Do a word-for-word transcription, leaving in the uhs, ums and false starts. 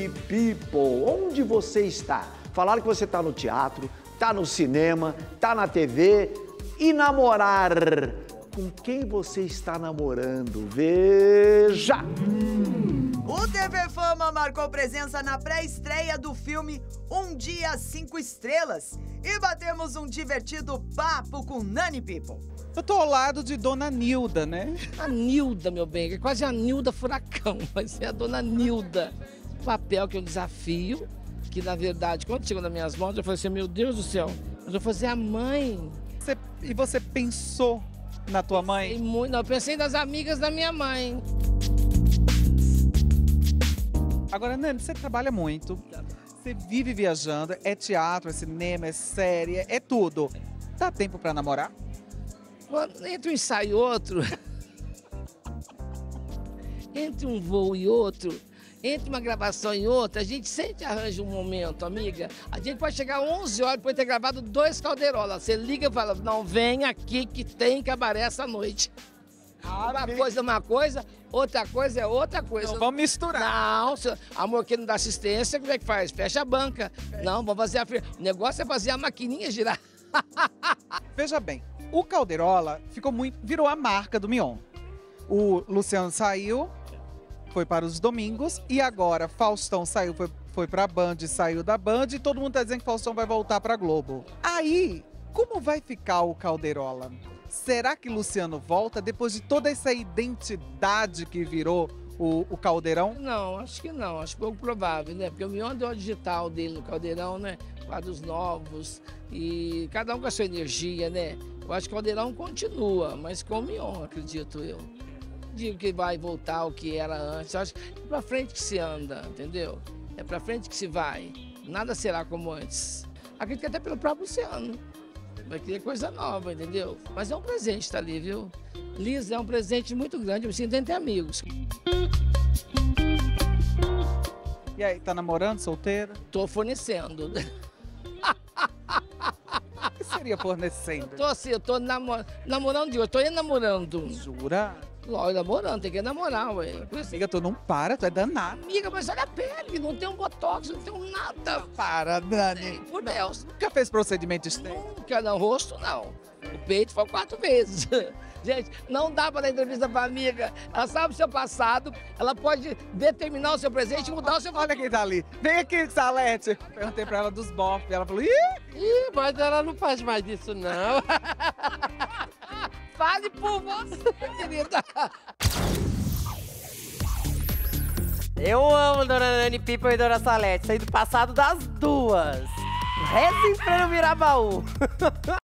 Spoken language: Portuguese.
Nani People, onde você está? Falaram que você está no teatro, está no cinema, está na T V. E namorar? Com quem você está namorando? Veja! O T V Fama marcou presença na pré-estreia do filme Um Dia Cinco Estrelas e batemos um divertido papo com Nani People. Eu tô ao lado de Dona Nilda, né? A Nilda, meu bem, é quase a Nilda Furacão, mas é a Dona Nilda. O papel que é um desafio, que na verdade, quando chegou nas minhas mãos, eu falei assim, meu Deus do céu, eu vou fazer a mãe. Você, e você pensou na tua mãe? Pensei muito, não, eu pensei nas amigas da minha mãe. Agora, Nani, você trabalha muito, você vive viajando, é teatro, é cinema, é série, é tudo. Dá tempo pra namorar? Quando, entre um ensaio e outro, entre um voo e outro, entre uma gravação e outra, a gente sempre arranja um momento, amiga. A gente pode chegar onze horas depois de ter gravado dois Calderolas. Você liga e fala, não, vem aqui que tem cabaré essa noite. Uma coisa é uma coisa, outra coisa é outra coisa. Não vamos misturar. Não, se, amor, que não dá assistência, como é que faz? Fecha a banca. Não, vamos fazer a... O negócio é fazer a maquininha girar. Veja bem, o Calderola ficou muito, virou a marca do Mion. O Luciano saiu, foi para os domingos, e agora Faustão saiu, foi, foi para a Band, saiu da Band, e todo mundo está dizendo que Faustão vai voltar para a Globo. Aí, como vai ficar o Calderola? Será que Luciano volta depois de toda essa identidade que virou o, o Caldeirão? Não, acho que não, acho pouco provável, né? Porque o Mion deu a digital dele no Caldeirão, né? Quadros novos e cada um com a sua energia, né? Eu acho que o Caldeirão continua, mas com o Mion, acredito eu. Digo que vai voltar ao que era antes, eu acho que é pra frente que se anda, entendeu? É pra frente que se vai, nada será como antes. Acredito que até pelo próprio Luciano. Vai querer coisa nova, entendeu? Mas é um presente estar ali, viu? Liz, é um presente muito grande, eu me sinto entre amigos. E aí, tá namorando, solteira? Tô fornecendo. O que seria fornecendo? Tô assim, eu tô namor... namorando, digo, eu tô enamorando. Jura? Lógico, namorando, tem que namorar, ué. Amiga, tu não para, tu é danada. Amiga, mas olha a pele, não tem um botox, não tem um nada. Para, Dani. Por Deus. Nunca fez procedimento estético? Nunca, no rosto, não. O peito foi quatro vezes. Gente, não dá para dar entrevista pra amiga. Ela sabe o seu passado, ela pode determinar o seu presente e mudar o seu... Olha quem tá ali. Vem aqui, Salete. Perguntei pra ela dos bofs. Ela falou, ih! Ih, mas ela não faz mais isso, não. Fale por você, querida. Eu amo Dona Nani People e Dona Salete. Saí do passado das duas. Rezem pra não virar baú.